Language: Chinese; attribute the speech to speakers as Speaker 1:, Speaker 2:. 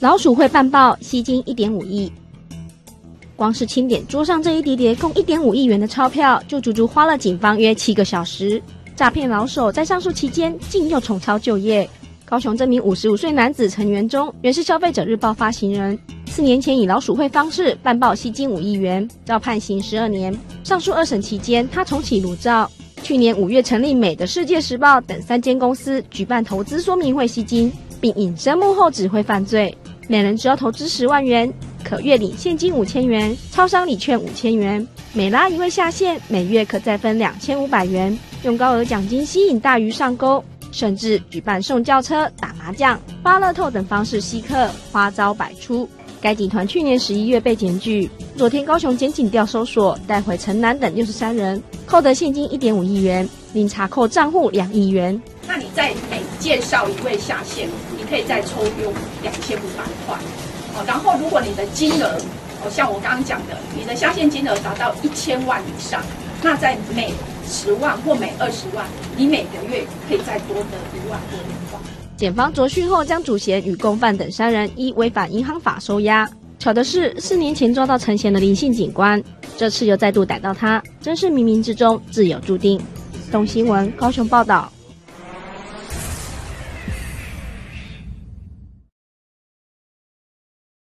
Speaker 1: 老鼠会办报吸金1.5亿，光是清点桌上这一叠叠共1.5亿元的钞票，就足足花了警方约7个小时。诈骗老手在上诉期间竟又重操旧业。高雄这名55岁男子陈元忠，原是消费者日报发行人，4年前以老鼠会方式办报吸金5亿元，遭判刑12年。上诉2审期间，他重启炉灶。去年5月成立美的世界时报等3间公司举办投资说明会吸金，并隐身幕后指挥犯罪。每人只要投资10万元，可月领现金5000元，超商礼券5000元。每拉一位下线，每月可再分2500元。用高额奖金吸引大鱼上钩，甚至举办送轿车、打麻将、发乐透等方式吸客，花招百出。该集团去年11月被检举，昨天高雄检警调搜索，带回陈男等63人，扣得现金1.5亿元，另查扣账户2亿元。
Speaker 2: 那你再每介绍一位下线，你可以再抽佣2500块。然后如果你的金额，像我刚刚讲的，你的下线金额达到1000万以上，那在每10万或每20万，你每个月可以再多得1万多元。
Speaker 1: 检方着讯后，将主嫌与共犯等3人依违反银行法收押。巧的是，4年前抓到陈贤的林姓警官，这次又再度逮到他，真是冥冥之中自有注定。东新闻高雄报道。